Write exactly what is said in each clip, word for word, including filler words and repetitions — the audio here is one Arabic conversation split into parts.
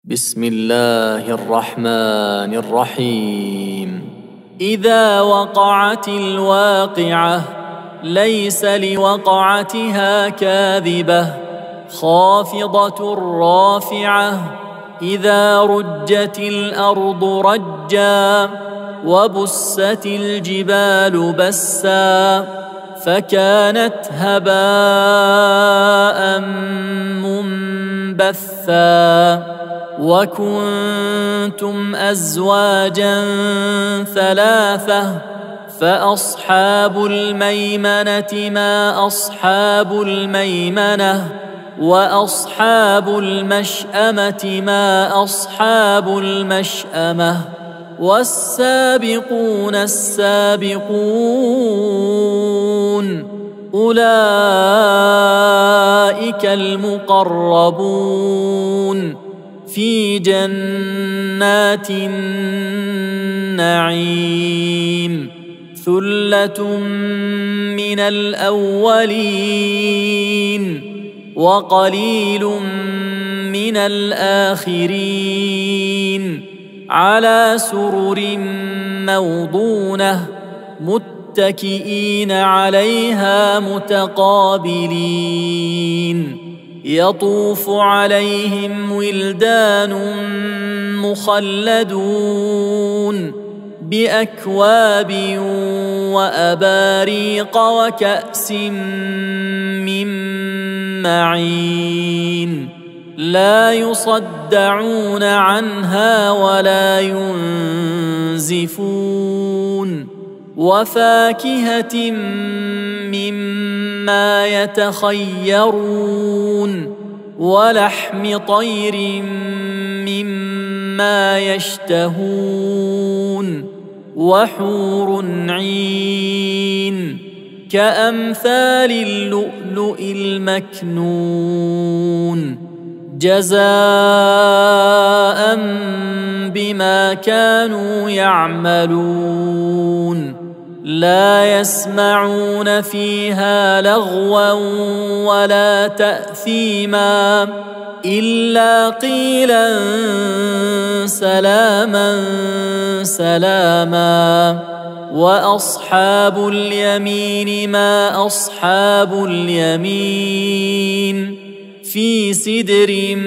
بسم الله الرحمن الرحيم. إذا وقعت الواقعة ليس لوقعتها كاذبة خافضة رافعة إذا رجت الأرض رجا وبست الجبال بسا فكانت هباء منبثا وكنتم أزواجا ثلاثة فأصحاب الميمنة ما أصحاب الميمنة وأصحاب المشأمة ما أصحاب المشأمة والسابقون السابقون أولئك المقربون في جنات النعيم ثلة من الأولين وقليل من الآخرين على سرر موضونة متكئين عليها متقابلين يطوف عليهم ولدان مخلدون بأكواب وأباريق وكأس من معين لا يصدعون عنها ولا ينزفون وفاكهة مما يتخيرون ولحم طير مما يشتهون وحور عين كأمثال اللؤلؤ المكنون جزاء بما كانوا يعملون لا يسمعون فيها لغوا ولا تأثيما إلا قيلا سلاما سلاما وأصحاب اليمين ما أصحاب اليمين في سدر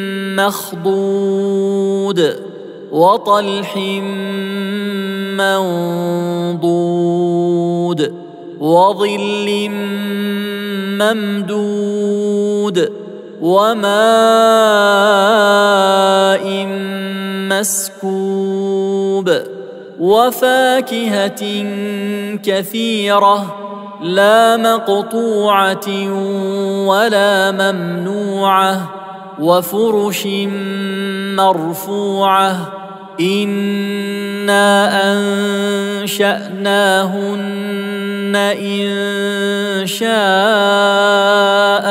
مخضود وطلح منضود وظل ممدود وماء مسكوب وفاكهة كثيرة لا مقطوعة ولا ممنوعة وفرش مرفوعة إنا أنشأناهن إن شاء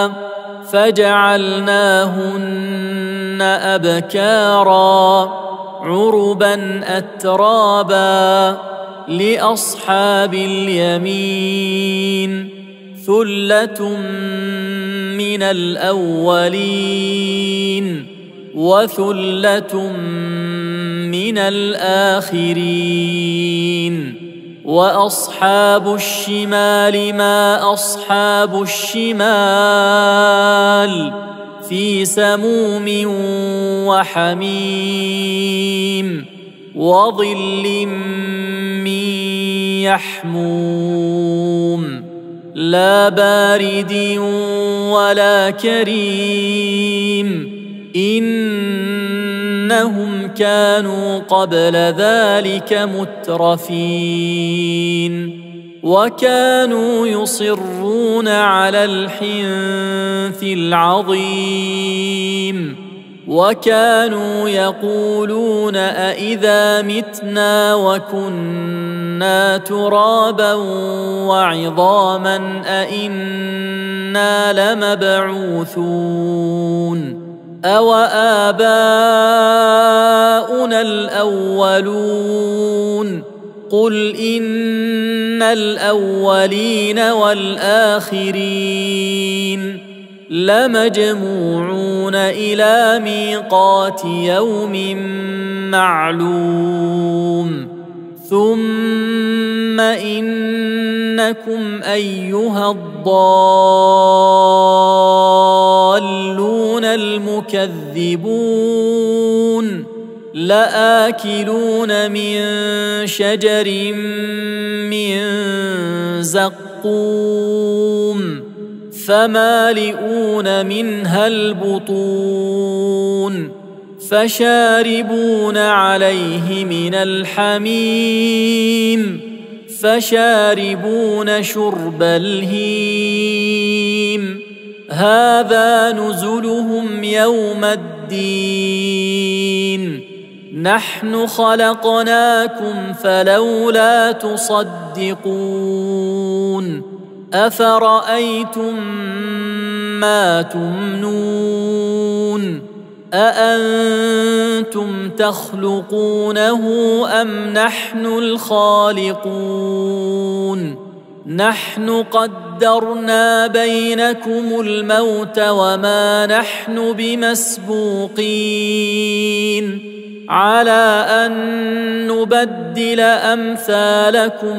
فجعلناهن أبكارا عربا أترابا لأصحاب اليمين ثلة من الأولين وثلة من الآخرين وأصحاب الشمال ما أصحاب الشمال في سموم وحميم وظل من يحموم لا بارد ولا كريم إنهم كانوا قبل ذلك مترفين وكانوا يصرون على الحنث العظيم وكانوا يقولون أإذا متنا وكنا ترابا وعظاما أإنا لمبعوثون أو آباؤنا الأولون قل إن الأولين والآخرين لمجموعون إلى ميقات يوم معلوم ثم إنكم أيها الضالون المكذبون لآكلون من شجر من زقوم فمالئون منها البطون فشاربون عليه من الحميم فشاربون شرب الهيم هذا نزلهم يوم الدين نحن خلقناكم فلولا تصدقون أفرأيتم ما تمنون أأنتم تخلقونه أم نحن الخالقون نحن قدرنا بينكم الموت وما نحن بمسبوقين على أن نبدل أمثالكم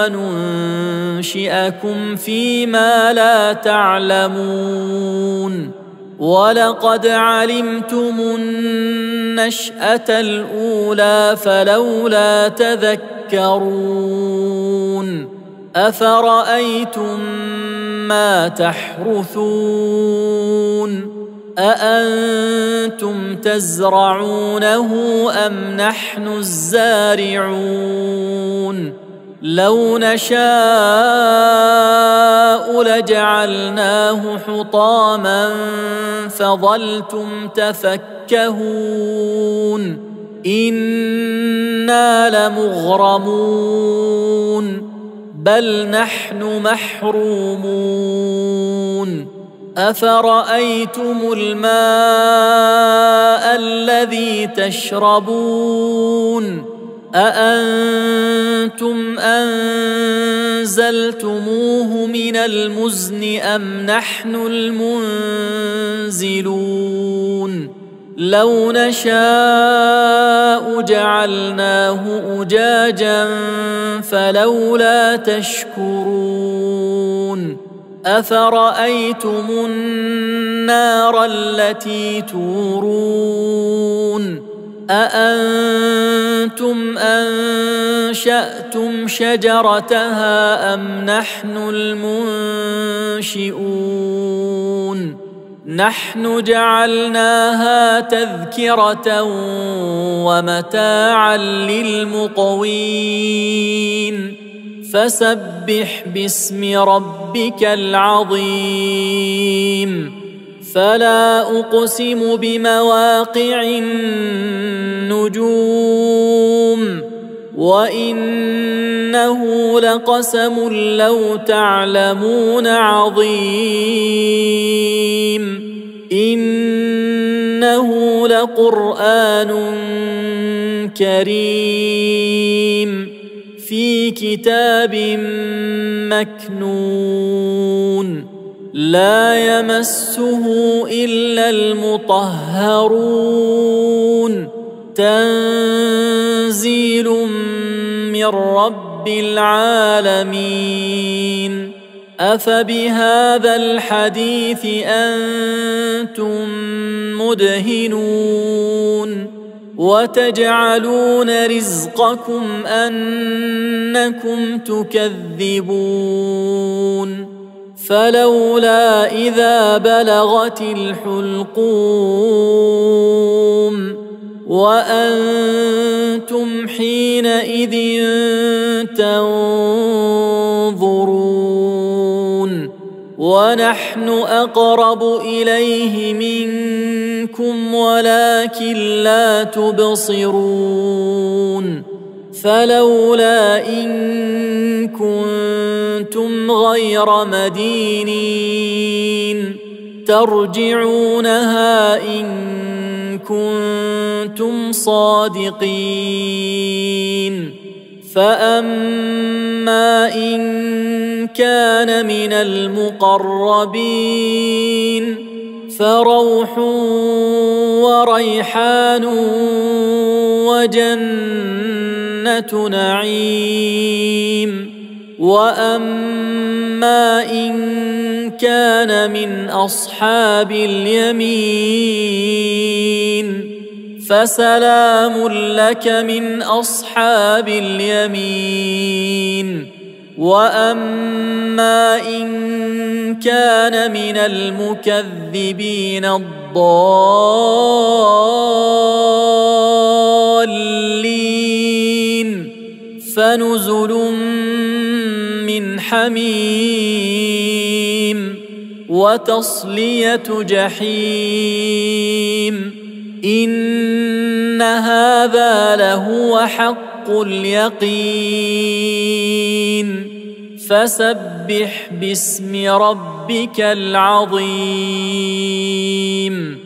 وننشئكم فيما لا تعلمون ولقد علمتم النشأة الأولى فلولا تذكرون أفرأيتم ما تحرثون أأنتم تزرعونه أم نحن الزارعون لو نشاء لجعلناه حطاما فظلتم تفكهون إنا لمغرمون بل نحن محرومون أفرأيتم الماء الذي تشربون أأنتم أنزلتموه من المزن أم نحن المنزلون لو نشاء جعلناه أجاجا فلولا تشكرون أفرأيتم النار التي تورون أأنتم أنشأتم شجرتها أم نحن المنشئون نحن جعلناها تذكرة ومتاعا للمقوين فسبح باسم ربك العظيم فلا أقسم بمواقع النجوم وإنه لقسم لو تعلمون عظيم إنه لقرآن كريم في كتاب مكنون لا يمسه إلا المطهرون تنزيل من رب العالمين أفبهذا الحديث أنتم مدهنون وتجعلون رزقكم أنكم تكذبون فلولا إذا بلغت الحلقوم وأنتم حينئذ تنظرون ونحن أقرب إليه منكم ولكن لا تبصرون فلولا إن كنتم غير مدينين ترجعونها إن كنتم صادقين فأما إن كان من المقربين فروح وريحان وجنة نعيم. وأما إن كان من أصحاب اليمين فسلام لك من أصحاب اليمين. وأما إن كان من المكذبين الضالين فنزل من حميم وتصلية جحيم. إن هذا لهو حق اليقين. فسبح باسم ربك العظيم.